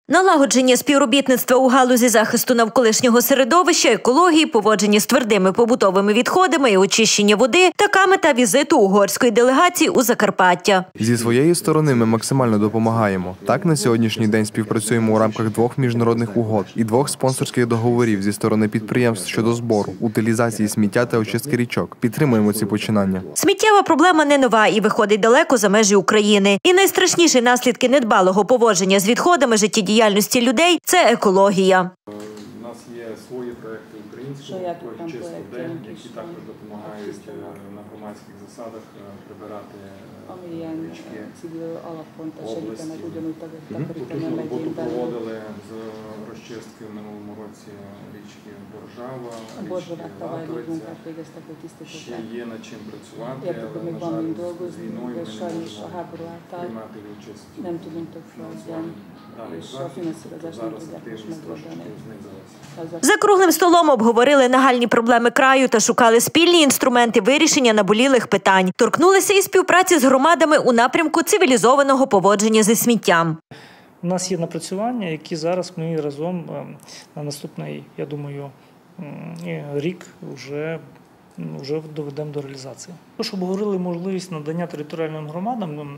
Налагодження співробітництва у галузі захисту навколишнього середовища, екології, поводження з твердими побутовими відходами і очищення води – така мета візиту угорської делегації у Закарпаття. Зі своєї сторони ми максимально допомагаємо. Так, на сьогоднішній день співпрацюємо у рамках 2 міжнародних угод і 2 спонсорських договорів зі сторони підприємств щодо збору, утилізації сміття та очистки річок. Підтримуємо ці починання. Сміттєва проблема не нова і виходить далеко за межі України. І найстрашніші наслідки недбалого поводження з відходами життєдіяльності людей – це екологія. У нас є свої проекти українського «Чисто день», які також допомагають на громадських засадах прибирати річки області. Потужну роботу проводили з розчистки в минулому році річки Боржава, річки Латвиця. Ще є над чим працювати, але, на жаль, з війною ми не можемо приймати участь в даних заходах. Зараз активність трошки знизилася. За круглим столом обговорили нагальні проблеми краю та шукали спільні інструменти вирішення наболілих питань. Торкнулися і співпраці з громадами у напрямку цивілізованого поводження зі сміттям. У нас є напрацювання, які зараз ми разом на наступний, я думаю, рік вже доведемо до реалізації. Також обговорили можливість надання територіальним громадам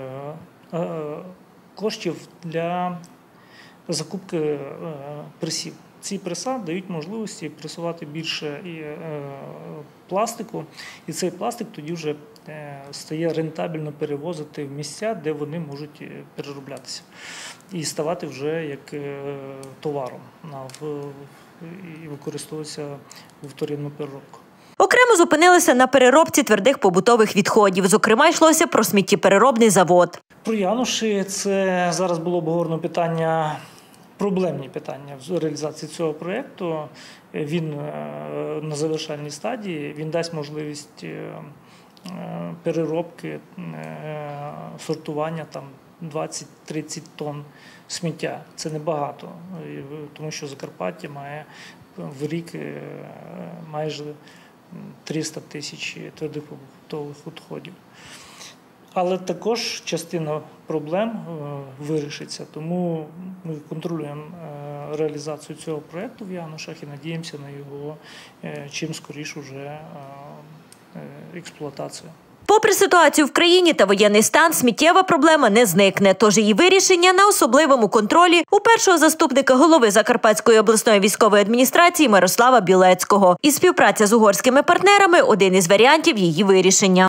коштів для закупки пресів. Ці преса дають можливості пресувати більше пластику, і цей пластик тоді вже стає рентабельно перевозити в місця, де вони можуть перероблятися і ставати вже як товаром і використовуватися у вторинну переробку. Окремо зупинилися на переробці твердих побутових відходів. Зокрема, йшлося про сміттєпереробний завод. Про Януші це зараз було обговорено питання, проблемні питання в реалізації цього проєкту. Він на завершальній стадії, він дасть можливість переробки, сортування 20-30 тонн сміття. Це небагато, тому що Закарпаття має в рік майже 300 тисяч твердих побутових відходів. Але також частина проблем вирішиться, тому ми контролюємо реалізацію цього проєкту в Янушах і надіємося на його чим скоріше вже експлуатацію. Попри ситуацію в країні та воєнний стан, сміттєва проблема не зникне, тож її вирішення на особливому контролі у першого заступника голови Закарпатської обласної військової адміністрації Мирослава Білецького. І співпраця з угорськими партнерами – один із варіантів її вирішення.